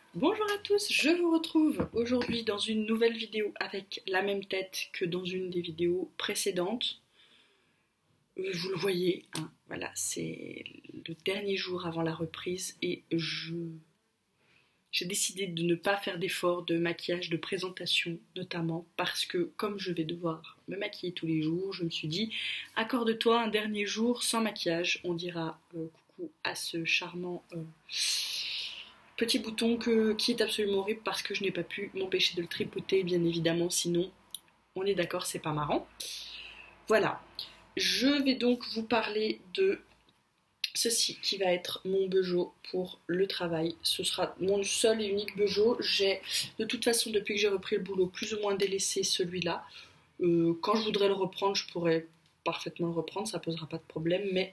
Bonjour à tous, je vous retrouve aujourd'hui dans une nouvelle vidéo avec la même tête que dans une des vidéos précédentes. Vous le voyez, hein, voilà, c'est le dernier jour avant la reprise et j'ai décidé de ne pas faire d'efforts de maquillage, de présentation notamment parce que comme je vais devoir me maquiller tous les jours, je me suis dit accorde-toi un dernier jour sans maquillage, on dira coucou à ce charmant petit bouton qui est absolument horrible parce que je n'ai pas pu m'empêcher de le tripoter, bien évidemment, sinon, on est d'accord, c'est pas marrant. Voilà, je vais donc vous parler de ceci qui va être mon Beugeot pour le travail. Ce sera mon seul et unique Beugeot. J'ai, de toute façon, depuis que j'ai repris le boulot, plus ou moins délaissé celui-là. Quand je voudrais le reprendre, je pourrais parfaitement le reprendre, ça posera pas de problème, mais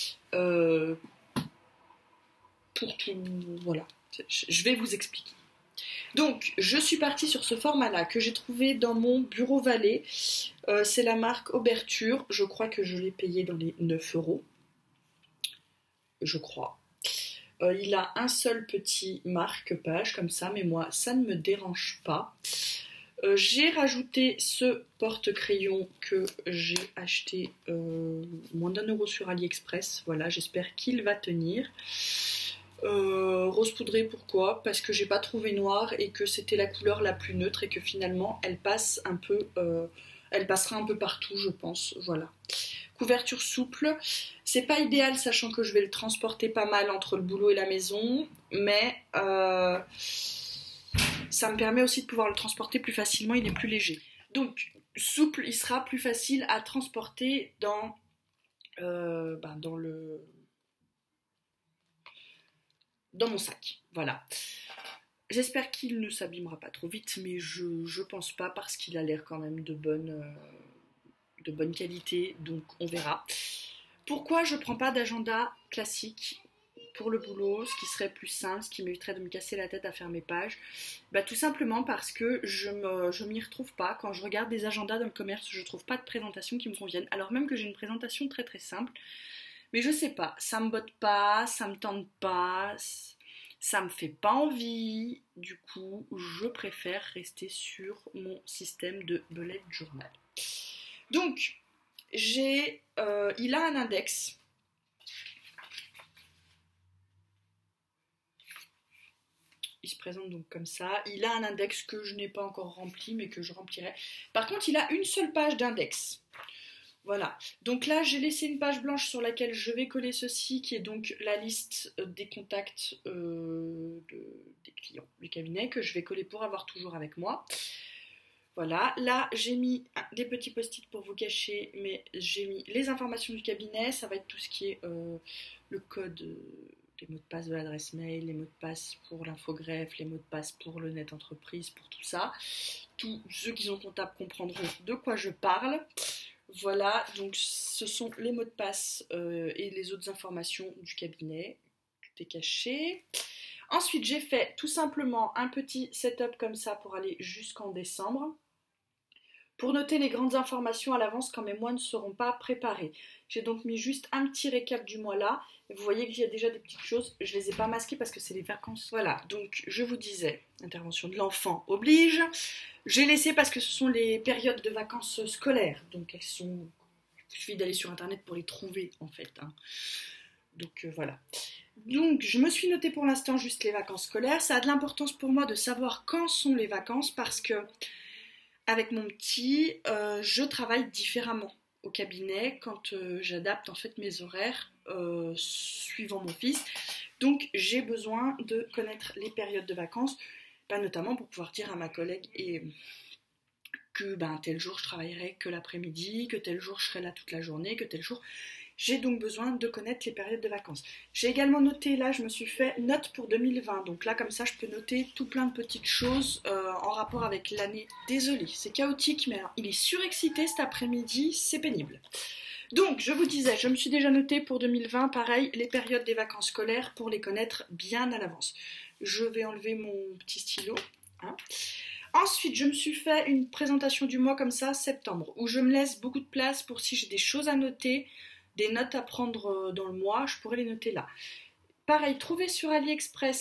pour tout, voilà, je vais vous expliquer. Donc, je suis partie sur ce format-là que j'ai trouvé dans mon bureau valet. C'est la marque Auberture. Je crois que je l'ai payé dans les 9 euros. Je crois. Il a un seul petit marque-page comme ça, mais moi, ça ne me dérange pas. J'ai rajouté ce porte-crayon que j'ai acheté moins d'1 € sur AliExpress. Voilà, j'espère qu'il va tenir. Rose poudrée, pourquoi? Parce que j'ai pas trouvé noir et que c'était la couleur la plus neutre et que finalement elle passe un peu, elle passera un peu partout, je pense. Voilà. Couverture souple, c'est pas idéal sachant que je vais le transporter pas mal entre le boulot et la maison, mais ça me permet aussi de pouvoir le transporter plus facilement, il est plus léger. Donc souple, il sera plus facile à transporter dans dans mon sac. Voilà. J'espère qu'il ne s'abîmera pas trop vite, mais je pense pas parce qu'il a l'air quand même de bonne qualité, donc on verra. Pourquoi je prends pas d'agenda classique pour le boulot, ce qui serait plus simple, ce qui m'éviterait de me casser la tête à faire mes pages? Tout simplement parce que je m'y retrouve pas. Quand je regarde des agendas dans le commerce, je trouve pas de présentation qui me conviennent, alors même que j'ai une présentation très très simple. Mais je sais pas, ça me botte pas, ça me tente pas, ça me fait pas envie. Du coup, je préfère rester sur mon système de bullet journal. Donc, il a un index. Il se présente donc comme ça. Il a un index que je n'ai pas encore rempli, mais que je remplirai. Par contre, il a une seule page d'index. Voilà, donc là j'ai laissé une page blanche sur laquelle je vais coller ceci, qui est donc la liste des contacts des clients du cabinet, que je vais coller pour avoir toujours avec moi. Voilà, là j'ai mis des petits post-it pour vous cacher, mais j'ai mis les informations du cabinet, ça va être tout ce qui est le code, les mots de passe de l'adresse mail, les mots de passe pour l'infogreffe, les mots de passe pour le net entreprise, pour tout ça. Tous ceux qui sont comptables comprendront de quoi je parle. Voilà, donc ce sont les mots de passe et les autres informations du cabinet. Tout est caché. Ensuite, j'ai fait tout simplement un petit setup comme ça pour aller jusqu'en décembre. Pour noter les grandes informations à l'avance quand mes mois ne seront pas préparés. J'ai donc mis juste un petit récap du mois là. Vous voyez qu'il y a déjà des petites choses. Je ne les ai pas masquées parce que c'est les vacances. Voilà, donc je vous disais, intervention de l'enfant oblige. J'ai laissé parce que ce sont les périodes de vacances scolaires. Donc elles sont... Il suffit d'aller sur internet pour les trouver en fait. Hein. Donc voilà. Donc je me suis noté pour l'instant juste les vacances scolaires. Ça a de l'importance pour moi de savoir quand sont les vacances parce que avec mon petit, je travaille différemment au cabinet quand j'adapte en fait mes horaires suivant mon fils. Donc j'ai besoin de connaître les périodes de vacances, notamment pour pouvoir dire à ma collègue que tel jour je travaillerai que l'après-midi, que tel jour je serai là toute la journée, que tel jour... J'ai donc besoin de connaître les périodes de vacances. J'ai également noté, là je me suis fait note pour 2020, donc là comme ça je peux noter tout plein de petites choses en rapport avec l'année. Désolée, c'est chaotique, mais alors, il est surexcité cet après-midi, c'est pénible. Donc je vous disais, je me suis déjà noté pour 2020, pareil, les périodes des vacances scolaires pour les connaître bien à l'avance. Je vais enlever mon petit stylo. Hein. Ensuite, je me suis fait une présentation du mois comme ça, septembre, où je me laisse beaucoup de place pour si j'ai des choses à noter, des notes à prendre dans le mois, je pourrais les noter là. pareil, trouvez sur AliExpress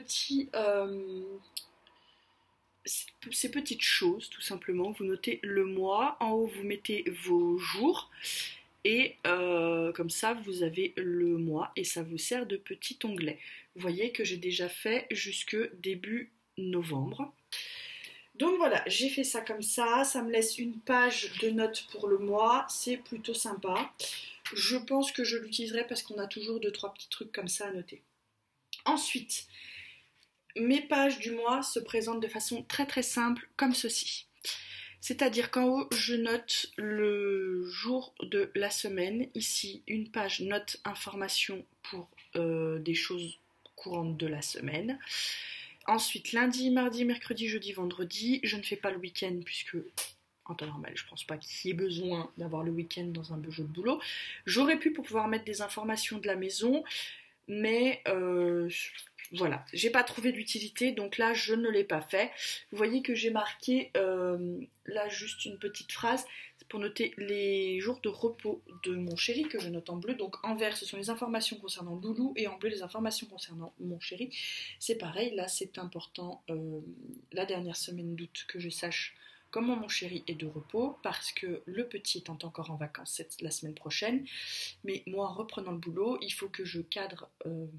ces petites choses, tout simplement. Vous notez le mois, en haut vous mettez vos jours, et comme ça vous avez le mois, et ça vous sert de petit onglet. Vous voyez que j'ai déjà fait jusque début novembre. Donc voilà, j'ai fait ça comme ça me laisse une page de notes pour le mois, c'est plutôt sympa. Je pense que je l'utiliserai parce qu'on a toujours 2-3 petits trucs comme ça à noter. Ensuite, mes pages du mois se présentent de façon très très simple comme ceci. C'est-à-dire qu'en haut, je note le jour de la semaine. Ici, une page note information pour des choses courantes de la semaine. Ensuite, lundi, mardi, mercredi, jeudi, vendredi. Je ne fais pas le week-end puisque, en temps normal, je ne pense pas qu'il y ait besoin d'avoir le week-end dans un jeu de boulot. J'aurais pu pour pouvoir mettre des informations de la maison, mais voilà, j'ai pas trouvé d'utilité, donc là je ne l'ai pas fait. Vous voyez que j'ai marqué là juste une petite phrase pour noter les jours de repos de mon chéri, que je note en bleu. Donc en vert ce sont les informations concernant Loulou, et en bleu les informations concernant mon chéri. C'est pareil, là c'est important, la dernière semaine d'août, que je sache comment mon chéri est de repos, parce que le petit est encore en vacances la semaine prochaine. Mais moi, en reprenant le boulot, il faut que je cadre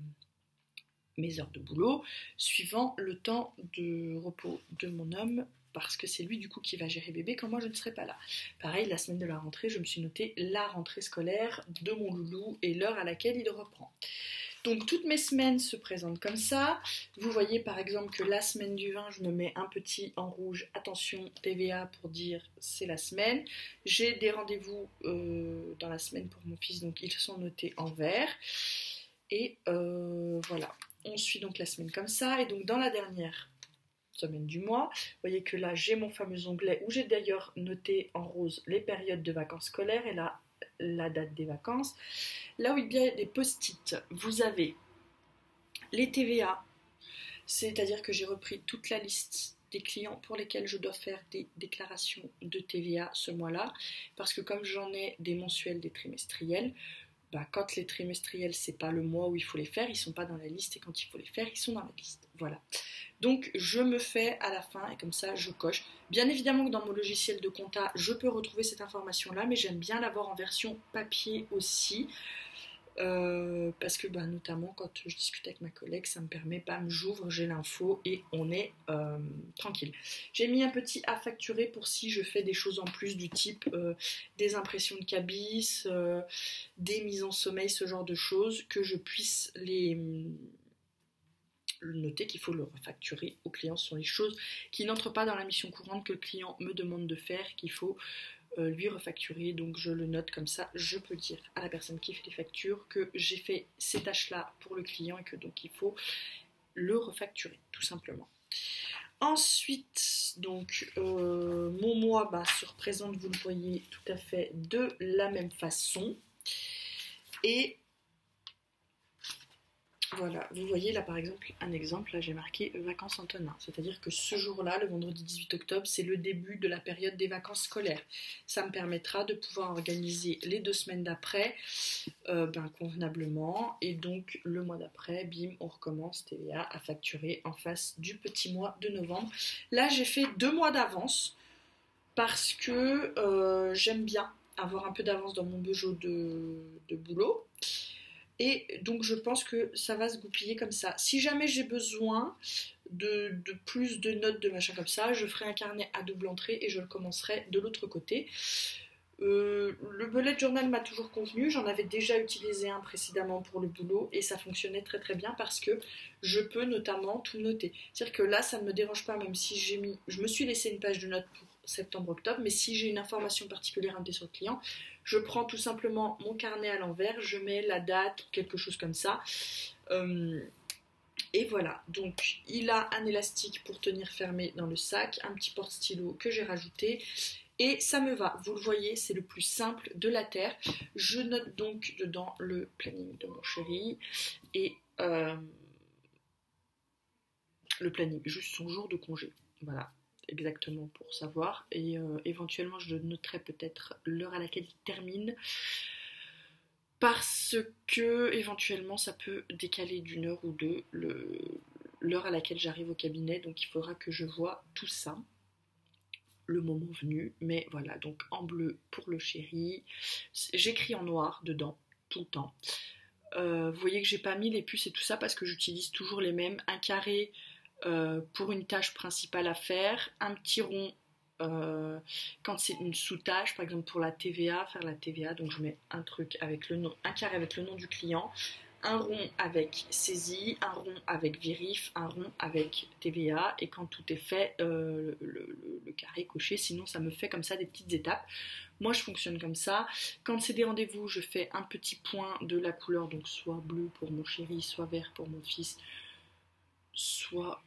mes heures de boulot suivant le temps de repos de mon homme, parce que c'est lui du coup qui va gérer bébé quand moi je ne serai pas là. Pareil, la semaine de la rentrée, je me suis noté la rentrée scolaire de mon loulou et l'heure à laquelle il reprend. Donc toutes mes semaines se présentent comme ça. Vous voyez par exemple que la semaine du 20, je me mets un petit en rouge, attention TVA, pour dire c'est la semaine. J'ai des rendez-vous dans la semaine pour mon fils, donc ils sont notés en vert. Et voilà, on suit donc la semaine comme ça. Et donc dans la dernière semaine du mois, vous voyez que là j'ai mon fameux onglet où j'ai d'ailleurs noté en rose les périodes de vacances scolaires et là la date des vacances. Là où il y a des post-it, vous avez les TVA, c'est-à-dire que j'ai repris toute la liste des clients pour lesquels je dois faire des déclarations de TVA ce mois-là, parce que comme j'en ai des mensuels, des trimestriels, quand les trimestriels c'est pas le mois où il faut les faire, ils sont pas dans la liste, et quand il faut les faire, ils sont dans la liste. Voilà. Donc je me fais à la fin et comme ça je coche. Bien évidemment que dans mon logiciel de compta, je peux retrouver cette information-là, mais j'aime bien l'avoir en version papier aussi. Parce que notamment quand je discute avec ma collègue, ça me permet, j'ouvre, j'ai l'info et on est tranquille. J'ai mis un petit à facturer pour si je fais des choses en plus du type des impressions de cabis, des mises en sommeil, ce genre de choses, que je puisse les noter qu'il faut le refacturer au client. Ce sont les choses qui n'entrent pas dans la mission courante que le client me demande de faire, qu'il faut lui refacturer. Donc je le note comme ça, je peux dire à la personne qui fait les factures que j'ai fait ces tâches là pour le client et que donc il faut le refacturer tout simplement. Ensuite donc mon mois se représente, vous le voyez tout à fait de la même façon, et voilà, vous voyez là par exemple un exemple, là j'ai marqué vacances Antonin, c'est-à-dire que ce jour-là, le vendredi 18 octobre, c'est le début de la période des vacances scolaires. Ça me permettra de pouvoir organiser les 2 semaines d'après convenablement, et donc le mois d'après, bim, on recommence TVA à facturer en face du petit mois de novembre. Là j'ai fait 2 mois d'avance parce que j'aime bien avoir un peu d'avance dans mon budget de boulot. Et donc je pense que ça va se goupiller comme ça. Si jamais j'ai besoin de plus de notes de machin comme ça, je ferai un carnet à double entrée et je le commencerai de l'autre côté. Le bullet journal m'a toujours convenu, j'en avais déjà utilisé un précédemment pour le boulot et ça fonctionnait très très bien parce que je peux notamment tout noter. C'est-à-dire que là ça ne me dérange pas, même si je me suis laissé une page de notes pour septembre-octobre, mais si j'ai une information particulière à noter sur le client, je prends tout simplement mon carnet à l'envers, je mets la date, quelque chose comme ça. Et voilà, donc il a un élastique pour tenir fermé dans le sac, un petit porte-stylo que j'ai rajouté, et ça me va. Vous le voyez, c'est le plus simple de la terre. Je note donc dedans le planning de mon chéri et le planning, juste son jour de congé. Voilà, exactement pour savoir. Et éventuellement, je noterai peut-être l'heure à laquelle il termine. parce que éventuellement ça peut décaler d'une heure ou deux l'heure à laquelle j'arrive au cabinet, donc il faudra que je voie tout ça le moment venu. Mais voilà, donc en bleu pour le chéri, j'écris en noir dedans tout le temps. Vous voyez que j'ai pas mis les puces et tout ça parce que j'utilise toujours les mêmes. Un carré pour une tâche principale à faire, un petit rond quand c'est une sous-tâche, par exemple pour la TVA, faire la TVA, donc je mets un truc avec le nom, un carré avec le nom du client, un rond avec saisie, un rond avec vérif, un rond avec TVA, et quand tout est fait, le carré coché, sinon ça me fait comme ça des petites étapes. Moi je fonctionne comme ça. Quand c'est des rendez-vous, je fais un petit point de la couleur, donc soit bleu pour mon chéri, soit vert pour mon fils, soit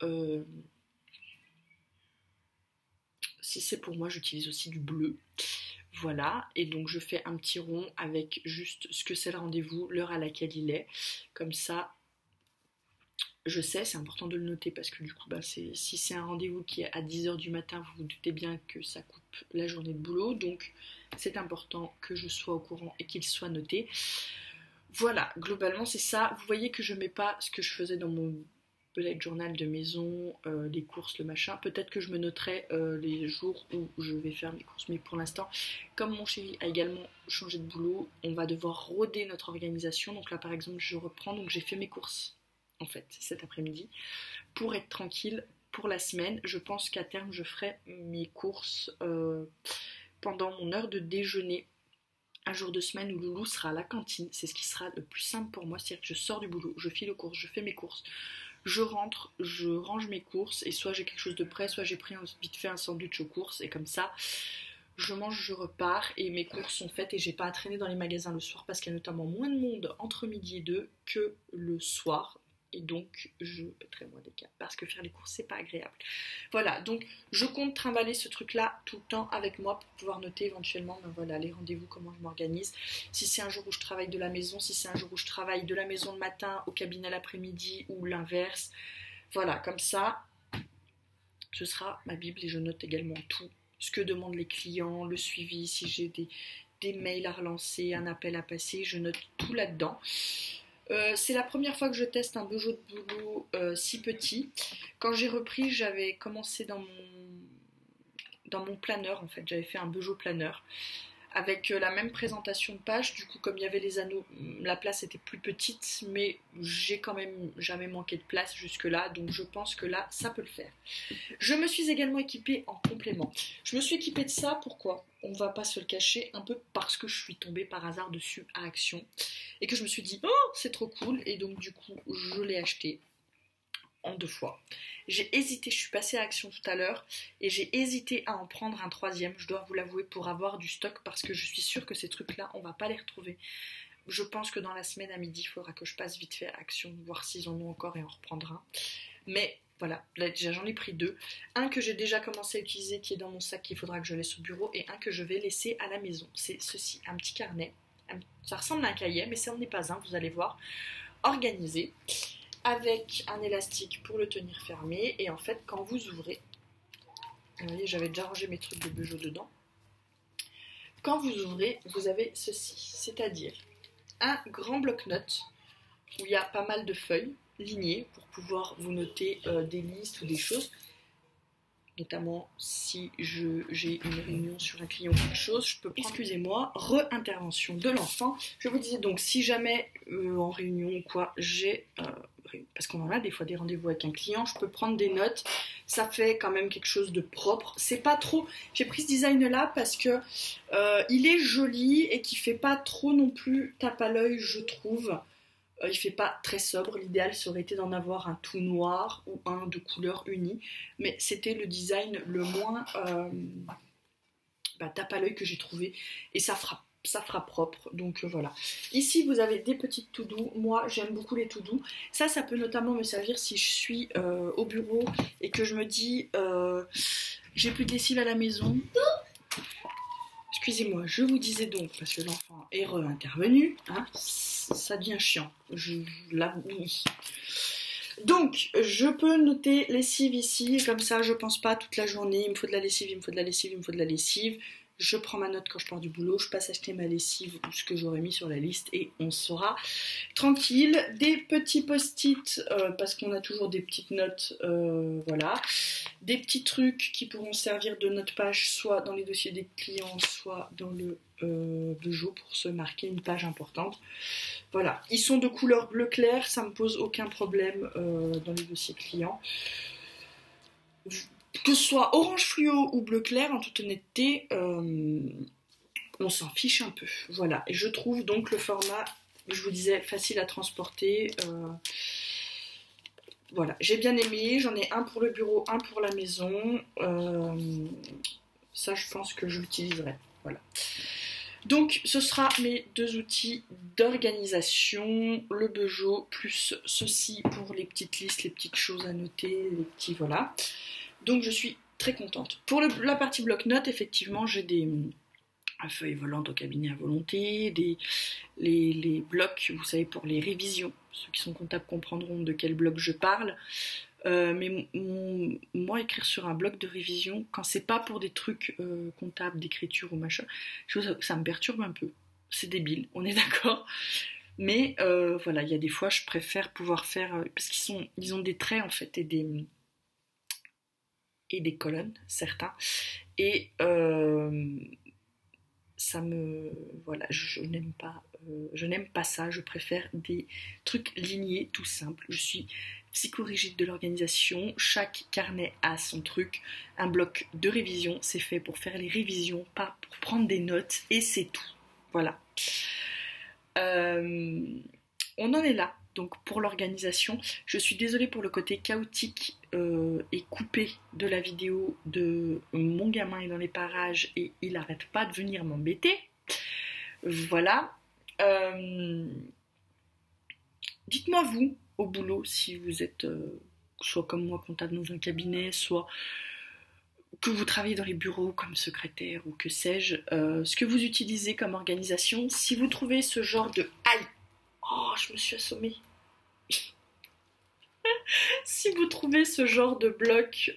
si c'est pour moi, j'utilise aussi du bleu. Voilà, et donc je fais un petit rond avec juste ce que c'est le rendez-vous, l'heure à laquelle il est. Comme ça, je sais, c'est important de le noter parce que du coup, si c'est un rendez-vous qui est à 10h du matin, vous vous doutez bien que ça coupe la journée de boulot. Donc c'est important que je sois au courant et qu'il soit noté. Voilà, globalement c'est ça. Vous voyez que je mets pas ce que je faisais dans mon bullet journal de maison, les courses, le machin. Peut-être que je me noterai les jours où je vais faire mes courses, mais pour l'instant, comme mon chéri a également changé de boulot, on va devoir roder notre organisation. Donc là par exemple je reprends, donc j'ai fait mes courses en fait cet après-midi pour être tranquille pour la semaine. Je pense qu'à terme je ferai mes courses pendant mon heure de déjeuner. Un jour de semaine où Loulou sera à la cantine, c'est ce qui sera le plus simple pour moi, c'est-à-dire que je sors du boulot, je file aux courses, je fais mes courses, je rentre, je range mes courses, et soit j'ai quelque chose de prêt, soit j'ai pris vite fait un sandwich aux courses, et comme ça, je mange, je repars, et mes courses sont faites, et j'ai pas à traîner dans les magasins le soir, parce qu'il y a notamment moins de monde entre midi et 2 que le soir, et donc je pèterai moins des câbles, parce que faire les courses c'est pas agréable. Voilà, donc je compte trimballer ce truc là tout le temps avec moi pour pouvoir noter éventuellement voilà, les rendez-vous, comment je m'organise, si c'est un jour où je travaille de la maison, si c'est un jour où je travaille de la maison le matin au cabinet l'après-midi ou l'inverse. Voilà, comme ça ce sera ma bible, et je note également tout ce que demandent les clients, le suivi, si j'ai des mails à relancer, un appel à passer, je note tout là-dedans. C'est la première fois que je teste un Bejo de boulot si petit. Quand j'ai repris, j'avais commencé dans mon planeur en fait. J'avais fait un Bejo planeur avec la même présentation de page. Du coup, comme il y avait les anneaux, la place était plus petite, mais j'ai quand même jamais manqué de place jusque-là. Donc je pense que là, ça peut le faire. Je me suis également équipée en complément. Je me suis équipée de ça, pourquoi ? On va pas se le cacher, un peu parce que je suis tombée par hasard dessus à Action et que je me suis dit, oh, c'est trop cool, et donc du coup, je l'ai acheté en 2 fois. J'ai hésité, je suis passée à Action tout à l'heure, et j'ai hésité à en prendre un troisième, je dois vous l'avouer, pour avoir du stock, parce que je suis sûre que ces trucs-là, on va pas les retrouver. Je pense que dans la semaine à midi, il faudra que je passe vite fait à Action, voir s'ils en ont encore et en reprendre un. Mais voilà, là déjà j'en ai pris 2. Un que j'ai déjà commencé à utiliser, qui est dans mon sac, qu'il faudra que je laisse au bureau, et un que je vais laisser à la maison. C'est ceci, un petit carnet. Ça ressemble à un cahier, mais ça n'en est pas un, vous allez voir. Organisé, avec un élastique pour le tenir fermé. Et en fait, quand vous ouvrez, vous voyez, j'avais déjà rangé mes trucs de Bejo dedans. Quand vous ouvrez, vous avez ceci, c'est-à-dire un grand bloc-notes où il y a pas mal de feuilles lignées pour pouvoir vous noter des listes ou des choses, notamment si j'ai une réunion sur un client ou quelque chose, je peux prendre, excusez-moi, re-intervention de l'enfant. Je vous disais donc, si jamais en réunion ou quoi, parce qu'on en a des fois des rendez-vous avec un client, je peux prendre des notes, ça fait quand même quelque chose de propre. C'est pas trop, j'ai pris ce design là parce que il est joli et qui fait pas trop non plus tape à l'œil, je trouve. Il fait pas très sobre, l'idéal ça aurait été d'en avoir un tout noir ou un de couleur unie, mais c'était le design le moins tape à l'œil que j'ai trouvé, et ça fera propre, donc voilà. Ici vous avez des petites to-do, moi j'aime beaucoup les to-do, ça peut notamment me servir si je suis au bureau et que je me dis j'ai plus de lessive à la maison. Excusez-moi, je vous disais donc, parce que l'enfant est intervenu, hein, ça devient chiant, je l'avoue. Donc, je peux noter lessive ici, et comme ça, je pense pas toute la journée, il me faut de la lessive, il me faut de la lessive, il me faut de la lessive. je prends ma note quand je pars du boulot, je passe acheter ma lessive ou ce que j'aurais mis sur la liste et on sera tranquille. Des petits post-it, parce qu'on a toujours des petites notes, voilà. Des petits trucs qui pourront servir de note-page, soit dans les dossiers des clients, soit dans le Peugeot pour se marquer une page importante. Voilà, ils sont de couleur bleu clair, ça me pose aucun problème dans les dossiers clients. Que ce soit orange fluo ou bleu clair, en toute honnêteté, on s'en fiche un peu. Voilà, et je trouve donc le format, je vous disais, facile à transporter. Voilà, j'ai bien aimé, j'en ai un pour le bureau, un pour la maison. Ça, je pense que je l'utiliserai. Voilà. Donc, ce sera mes deux outils d'organisation, le Peugeot, plus ceci pour les petites listes, les petites choses à noter, les petits, voilà. Donc, je suis très contente. Pour la partie bloc-notes, effectivement, j'ai des feuilles volantes au cabinet à volonté, les blocs, vous savez, pour les révisions. Ceux qui sont comptables comprendront de quel bloc je parle. Mais moi, écrire sur un bloc de révision, quand c'est pas pour des trucs comptables, d'écriture ou machin, ça me perturbe un peu. C'est débile, on est d'accord. Mais voilà, il y a des fois, je préfère pouvoir faire... parce qu'ils ont des traits, en fait, et des colonnes, certains. Et ça me... Voilà, je n'aime pas ça. Je préfère des trucs lignés, tout simples. Je suis psychorigide de l'organisation, chaque carnet a son truc, un bloc de révision, c'est fait pour faire les révisions, pas pour prendre des notes, et c'est tout, voilà. On en est là, donc pour l'organisation, je suis désolée pour le côté chaotique et coupé de la vidéo de mon gamin est dans les parages et il arrête pas de venir m'embêter, voilà. Dites-moi vous, au boulot, si vous êtes soit comme moi comptable dans un cabinet, soit que vous travaillez dans les bureaux comme secrétaire ou que sais-je, ce que vous utilisez comme organisation, si vous trouvez ce genre de... Aïe! Oh, je me suis assommée. Si vous trouvez ce genre de bloc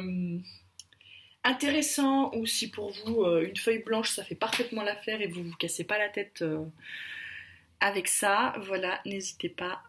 intéressant ou si pour vous une feuille blanche ça fait parfaitement l'affaire et vous vous cassez pas la tête avec ça, voilà, n'hésitez pas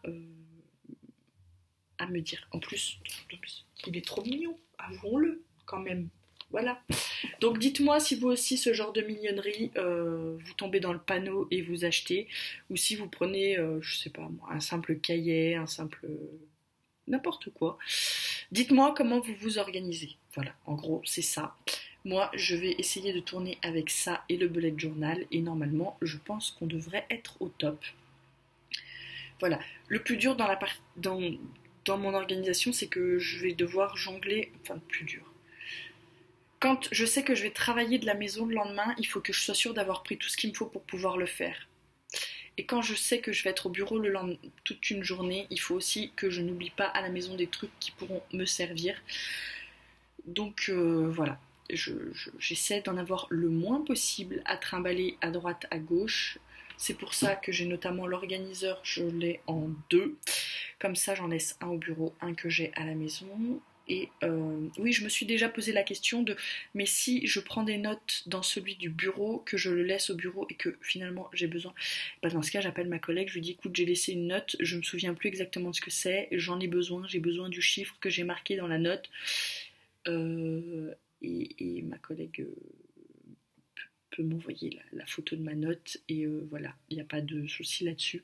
à me dire. En plus, il est trop mignon, avouons-le quand même. Voilà. Donc dites-moi si vous aussi ce genre de mignonnerie, vous tombez dans le panneau et vous achetez, ou si vous prenez, je sais pas moi, un simple cahier, un simple... n'importe quoi. Dites-moi comment vous vous organisez. Voilà, en gros, c'est ça. Moi, je vais essayer de tourner avec ça et le bullet journal, et normalement, je pense qu'on devrait être au top. Voilà. Le plus dur dans mon organisation, c'est que je vais devoir jongler... Enfin, le plus dur. Quand je sais que je vais travailler de la maison le lendemain, il faut que je sois sûre d'avoir pris tout ce qu'il me faut pour pouvoir le faire. Et quand je sais que je vais être au bureau le lendemain, toute une journée, il faut aussi que je n'oublie pas à la maison des trucs qui pourront me servir. Donc voilà, j'essaie d'en avoir le moins possible à trimballer à droite, à gauche. C'est pour ça que j'ai notamment l'organiseur, je l'ai en 2. Comme ça, j'en laisse un au bureau, un que j'ai à la maison. Et oui, je me suis déjà posé la question de mais si je prends des notes dans celui du bureau, que je le laisse au bureau et que finalement j'ai besoin, bah dans ce cas j'appelle ma collègue, je lui dis écoute j'ai laissé une note, je me souviens plus exactement de ce que c'est, j'en ai besoin, j'ai besoin du chiffre que j'ai marqué dans la note et ma collègue peut m'envoyer la photo de ma note et voilà, il n'y a pas de souci là-dessus.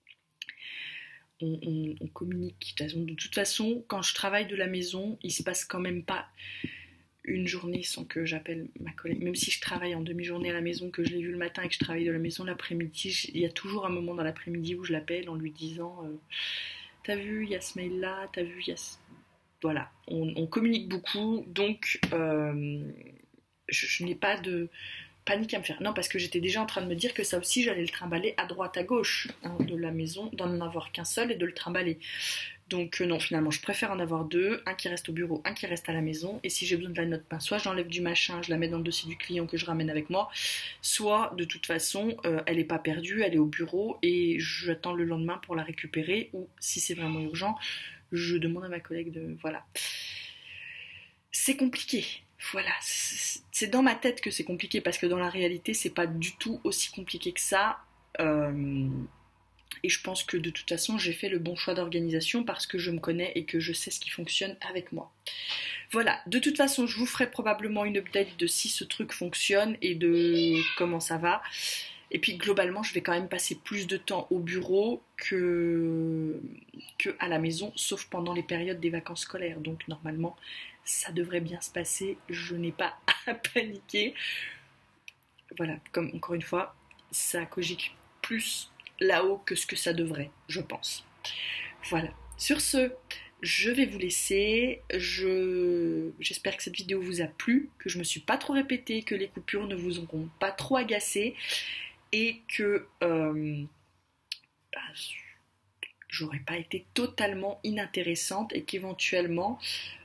On communique. De toute façon, quand je travaille de la maison, il se passe quand même pas une journée sans que j'appelle ma collègue. Même si je travaille en demi-journée à la maison, que je l'ai vu le matin et que je travaille de la maison l'après-midi, il y a toujours un moment dans l'après-midi où je l'appelle en lui disant t'as vu, il y a ce mail-là, t'as vu, il y a ce... Voilà, on communique beaucoup, donc je n'ai pas de... panique à me faire. Non, parce que j'étais déjà en train de me dire que ça aussi, j'allais le trimballer à droite, à gauche de la maison, d'en avoir qu'un seul et de le trimballer. Donc non, finalement, je préfère en avoir 2, un qui reste au bureau, un qui reste à la maison. Et si j'ai besoin de la note, soit j'enlève du machin, je la mets dans le dossier du client que je ramène avec moi, soit de toute façon, elle n'est pas perdue, elle est au bureau et j'attends le lendemain pour la récupérer. Ou si c'est vraiment urgent, je demande à ma collègue de... Voilà. C'est compliqué. Voilà, c'est dans ma tête que c'est compliqué parce que dans la réalité, c'est pas du tout aussi compliqué que ça. Et je pense que de toute façon, j'ai fait le bon choix d'organisation parce que je me connais et que je sais ce qui fonctionne avec moi. Voilà, de toute façon, je vous ferai probablement une update de si ce truc fonctionne et de comment ça va. Et puis globalement, je vais quand même passer plus de temps au bureau que à la maison, sauf pendant les périodes des vacances scolaires. Donc normalement, ça devrait bien se passer. Je n'ai pas à paniquer. Voilà, comme encore une fois, ça cogite plus là-haut que ce que ça devrait, je pense. Voilà. Sur ce, je vais vous laisser. J'espère que cette vidéo vous a plu, que je me suis pas trop répétée, que les coupures ne vous auront pas trop agacé et que j'aurais pas été totalement inintéressante et qu'éventuellement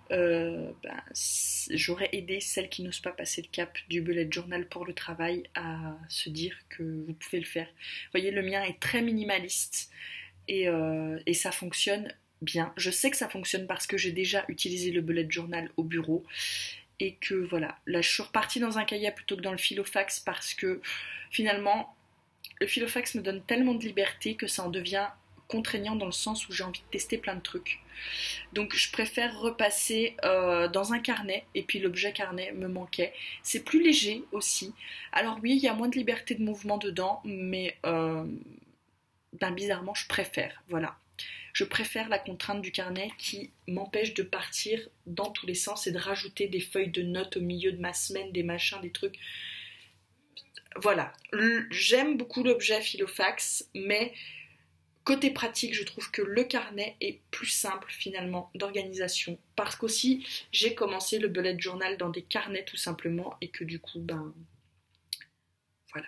j'aurais aidé celles qui n'osent pas passer le cap du bullet journal pour le travail à se dire que vous pouvez le faire. Vous voyez, le mien est très minimaliste et ça fonctionne bien. Je sais que ça fonctionne parce que j'ai déjà utilisé le bullet journal au bureau et que voilà, là je suis repartie dans un cahier plutôt que dans le filofax parce que finalement le filofax me donne tellement de liberté que ça en devient contraignant dans le sens où j'ai envie de tester plein de trucs. Donc je préfère repasser dans un carnet et puis l'objet carnet me manquait. C'est plus léger aussi. Alors oui, il y a moins de liberté de mouvement dedans, mais bizarrement je préfère. Voilà. Je préfère la contrainte du carnet qui m'empêche de partir dans tous les sens et de rajouter des feuilles de notes au milieu de ma semaine, des machins, des trucs. Voilà, j'aime beaucoup l'objet Filofax, mais côté pratique, je trouve que le carnet est plus simple finalement d'organisation, parce qu'aussi j'ai commencé le bullet journal dans des carnets tout simplement, et que du coup, voilà.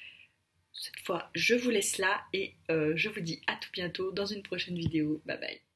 Cette fois, je vous laisse là, et je vous dis à tout bientôt dans une prochaine vidéo. Bye bye.